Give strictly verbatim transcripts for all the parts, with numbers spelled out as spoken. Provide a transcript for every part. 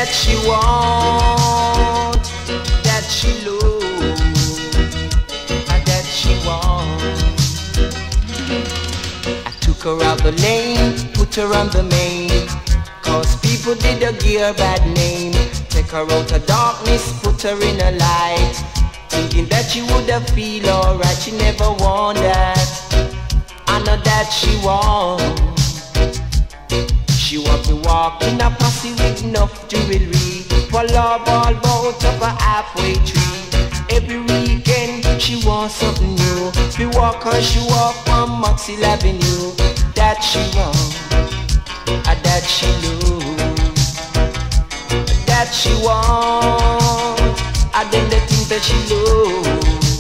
that she want, that she love, and that she want. I took her out the lane, put her on the main, cause people did a give her bad name. Take her out of darkness, put her in a light, thinking that she would have feel alright. She never want that, I know that she want. She want to walk in a posse with enough jewelry, for love all bout of a halfway tree. Every weekend she wants something new, we walk her, she walk on Maxwell Avenue. That she want, and that she lose, that she want, and then the things that she lose.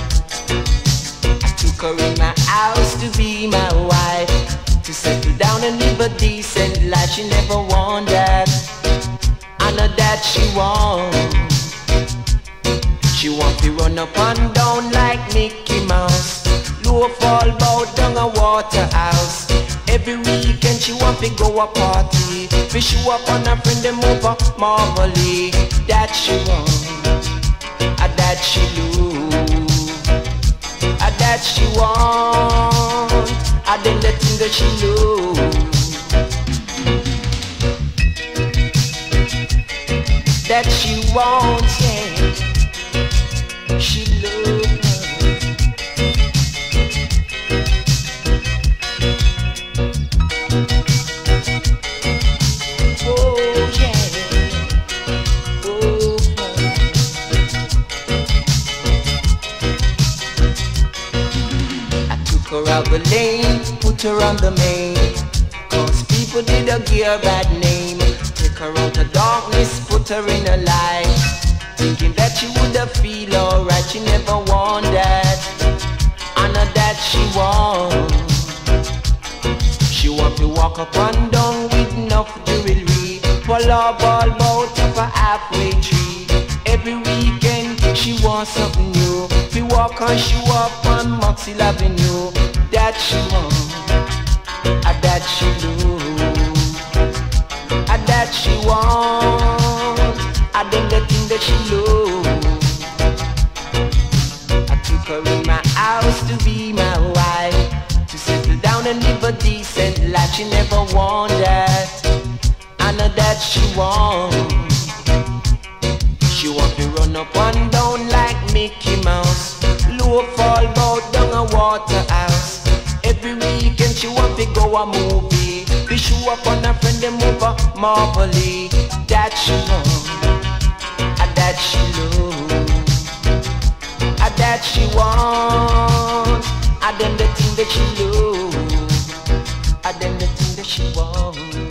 I took her in my house to be my wife, to settle down and live a decent life. She never want that, I know that she want. She want to run up and down like Mickey Mouse, low fall bow down a waterhouse. Every weekend she want to go a party, fi show up on her friend them over Marvelly. That she want, a that she lose, a that she want, a then the thing that she lose. That she wants, yeah, she loves. Her out the lane, put her on the main, cause people did a give her bad name. Take her out the darkness, put her in a light, thinking that she would have feel alright. She never want that, I know that she want. She want to walk up and down with enough jewelry, for love all bout of a halfway tree. Every weekend she wants something new, we walk and she walk on Maxwell Avenue. That she want, a that she lose, a that she want, a then the thing that she lose. I took her in my house to be my wife, to settle down and live a decent life. She never want that, I know that she want. She want to run up and down like Mickey Mouse, low fall bout down a waterhouse. Every weekend she want to go a movie, we show up on her friend them over Marvelly. That she want, a that she lose, a that she want, a then the thing that she lose, a then the thing that she want.